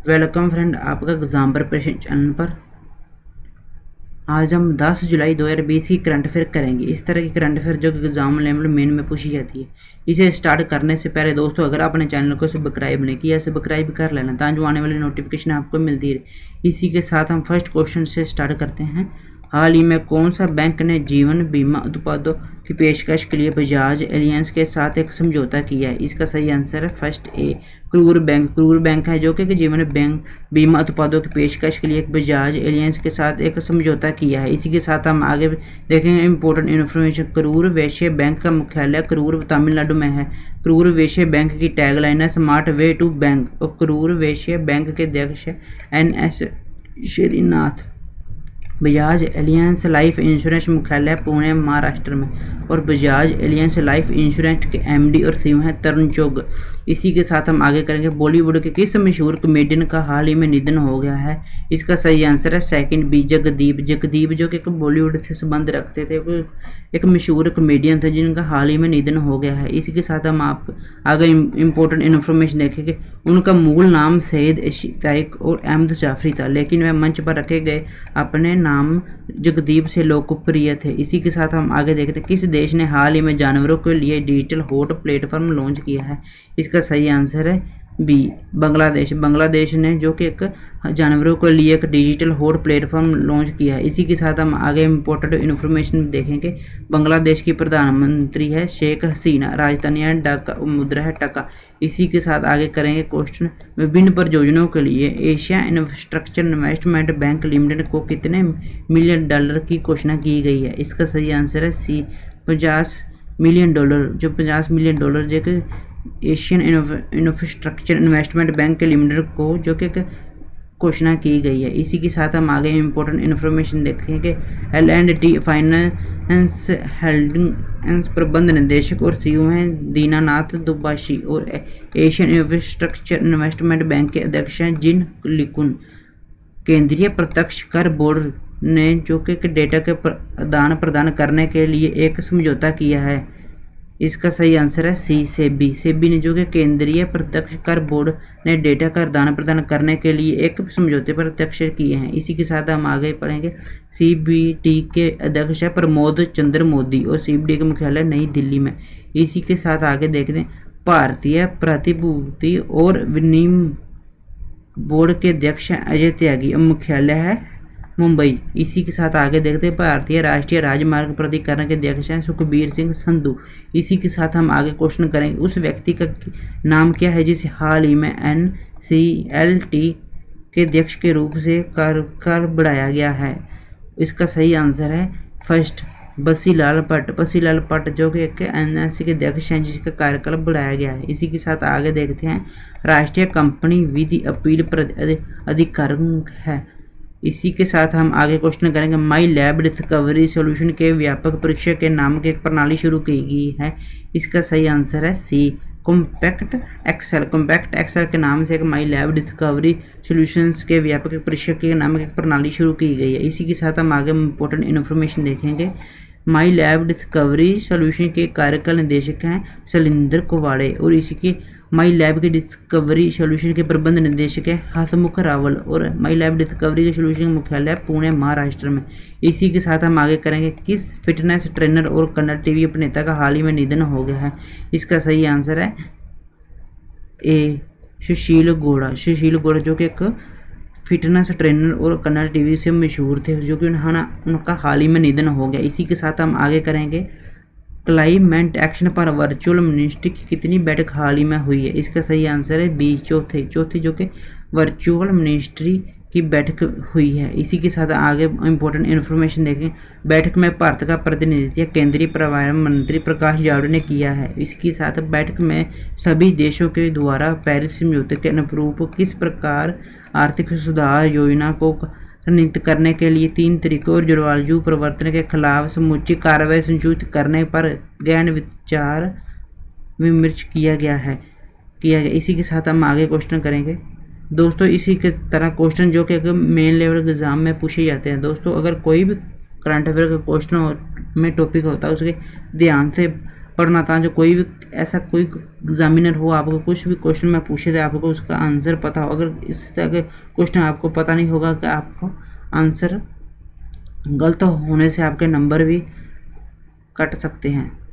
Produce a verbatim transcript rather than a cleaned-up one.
Welcome friend, आपका exam preparation channel पर। आज हम दस जुलाई दो हज़ार बीस की करंट अफेयर करेंगे। इस तरह की करंट अफेयर जो कि एग्जाम लेवल मेन में पूछी जाती है। इसे स्टार्ट करने से पहले दोस्तों, अगर आपने चैनल को सब्सक्राइब नहीं किया, सब्सक्राइब कर लेना ताकि आने वाली नोटिफिकेशन आपको मिलती रहे। इसी के साथ हम फर्स्ट क्वेश्चन से स्टार्ट करते हैं। हाल ही में कौन सा बैंक ने जीवन बीमा उत्पादों की पेशकश के लिए बजाज एलियंस के साथ एक समझौता किया है? इसका सही आंसर है फर्स्ट ए, क्रूर बैंक। क्रूर बैंक है जो कि जीवन बैंक बीमा उत्पादों की पेशकश के लिए एक बजाज एलियंस के साथ एक समझौता किया है। इसी के साथ हम आगे देखेंगे इंपॉर्टेंट इन्फॉर्मेशन। क्रूर वैश्य बैंक का मुख्यालय क्रूर तमिलनाडु में है। क्रूर वैश्य बैंक की टैगलाइन है स्मार्ट वे टू बैंक और क्रूर वैश्य बैंक के अध्यक्ष N S Srinath. Bajaj Allianz life insurance मुख्यालय पुणे महाराष्ट्र में और बजाज एलियंस लाइफ इंश्योरेंस के एमडी और सीईओ हैं तरुण चुग। इसी के साथ हम आगे करेंगे बॉलीवुड के किस मशहूर कॉमेडियन का हाल ही में निधन हो गया है? इसका सही आंसर है सेकंड बी, जगदीप। जगदीप जो कि बॉलीवुड से संबंध रखते थे, एक मशहूर कॉमेडियन थे जिनका हाल ही में निधन हो गया है। इसी के साथ हम आप आगे इम्पोर्टेंट इन्फॉर्मेशन देखेंगे। उनका मूल नाम सैयद इश्तियाक और अहमद जाफरी था, लेकिन वह मंच पर रखे गए अपने नाम जगदीप से लोकप्रिय थे। इसी के साथ हम आगे देखते हैं किस देश ने हाल ही में जानवरों के लिए डिजिटल हॉट प्लेटफॉर्म लॉन्च किया है? इसका सही आंसर है बी, बांग्लादेश। बांग्लादेश ने जो कि एक जानवरों के लिए एक डिजिटल हॉट प्लेटफॉर्म लॉन्च किया है। इसी के साथ हम आगे इम्पोर्टेंट इन्फॉर्मेशन देखेंगे। बांग्लादेश की प्रधानमंत्री है शेख हसीना, राजधानी है ढाका, मुद्रा है टका। इसी के साथ आगे करेंगे क्वेश्चन। विभिन्न परियोजनाओं के लिए Asia infrastructure investment bank limited को कितने मिलियन डॉलर की घोषणा की गई है? इसका सही आंसर है सी, पचास मिलियन डॉलर। जो पचास मिलियन डॉलर जो कि Asian infrastructure investment bank limited को जो कि घोषणा की गई है। इसी के साथ हम आगे इम्पोर्टेंट इन्फॉर्मेशन देखेंगे। L and T finance holdings प्रबंध निदेशक और सीईओ हैं दीनानाथ दुबाशी और एशियन इंफ्रास्ट्रक्चर इन्वेस्टमेंट बैंक के अध्यक्ष हैं जिन लिकुन। केंद्रीय प्रत्यक्ष कर बोर्ड ने जो कि डेटा के आदान प्रदान करने के लिए एक समझौता किया है। इसका सही आंसर है सी, सेबी। सेबी ने जो कि केंद्रीय प्रत्यक्ष कर बोर्ड ने डेटा का आदान प्रदान करने के लिए एक समझौते पर हस्ताक्षर किए हैं। इसी के साथ हम आगे पढ़ेंगे। सीबीडी के अध्यक्ष है प्रमोद चंद्र मोदी और सीबीडी का मुख्यालय नई दिल्ली में। इसी के साथ आगे देखते हैं भारतीय प्रतिभूति और विनिमय बोर्ड के अध्यक्ष हैं अजय त्यागी और मुख्यालय है मुंबई। इसी के साथ आगे देखते हैं भारतीय राष्ट्रीय राजमार्ग प्राधिकरण के अध्यक्ष हैं सुखबीर सिंह संधू। इसी के साथ हम आगे क्वेश्चन करेंगे उस व्यक्ति का नाम क्या है जिसे हाल ही में एन सी एल टी के अध्यक्ष के रूप से कर कर बढ़ाया गया है? इसका सही आंसर है फर्स्ट बसीलाल भट्ट। बसीलाल भट्ट जो कि एक एन एस सी के अध्यक्ष हैं जिसका कार्यकाल बढ़ाया गया है। इसी के साथ आगे देखते हैं राष्ट्रीय कंपनी विधि अपील अधिकारी है। इसी के साथ हम आगे क्वेश्चन करेंगे। माई लैब डिस्कवरी सॉल्यूशन के व्यापक परीक्षा के नाम की एक प्रणाली शुरू की गई है। इसका सही आंसर है C, compact excel. Compact excel के नाम से एक माई लैब डिस्कवरी सॉल्यूशंस के व्यापक परीक्षा के नाम की एक प्रणाली शुरू की गई है। इसी के साथ हम आगे इंपॉर्टेंट इन्फॉर्मेशन देखेंगे। माई लैब डिस्कवरी सॉल्यूशन के कार्यकाल निदेशक हैं शैलेंद्र कुवाड़े और इसी के माई लैब के डिस्कवरी सॉल्यूशन के प्रबंध निदेशक है हसमुख रावल और माई लैब डिस्कवरी के सॉल्यूशन मुख्यालय पुणे महाराष्ट्र में। इसी के साथ हम आगे करेंगे किस फिटनेस ट्रेनर और कन्नड़ टीवी अभिनेता का हाल ही में निधन हो गया है? इसका सही आंसर है ए, सुशील गौड़ा। सुशील गौड़ा जो कि एक फिटनेस ट्रेनर और कन्नड़ टीवी से मशहूर थे, जो कि उन्होंने उनका हाल ही में निधन हो गया। इसी के साथ हम आगे करेंगे क्लाइमेट एक्शन पर वर्चुअल मिनिस्ट्री की कितनी बैठक हाल ही में हुई है? इसका सही आंसर है बी, चौथे चौथी जो कि वर्चुअल मिनिस्ट्री की बैठक हुई है। इसी के साथ आगे इंपॉर्टेंट इन्फॉर्मेशन देखें। बैठक में भारत का प्रतिनिधित्व केंद्रीय पर्यावरण मंत्री प्रकाश जावड़ेकर ने किया है। इसके साथ बैठक में सभी देशों के द्वारा पेरिस समझौते के अनुरूप किस प्रकार आर्थिक सुधार योजना को नीति करने के लिए तीन तरीकों और जलवायु परिवर्तन के खिलाफ समूची कार्रवाई संशोधित करने पर गहन विचार विमर्श किया गया है किया गया इसी के साथ हम आगे क्वेश्चन करेंगे दोस्तों। इसी के तरह क्वेश्चन जो कि मेन लेवल एग्जाम में पूछे जाते हैं दोस्तों, अगर कोई भी करंट अफेयर का क्वेश्चन में टॉपिक होता है उसके ध्यान से पढ़ना था। जो कोई भी ऐसा कोई एग्जामिनर हो, आपको कुछ भी क्वेश्चन में पूछे थे, आपको उसका आंसर पता हो। अगर इस तरह के क्वेश्चन आपको पता नहीं होगा कि आपको आंसर गलत होने से आपके नंबर भी कट सकते हैं।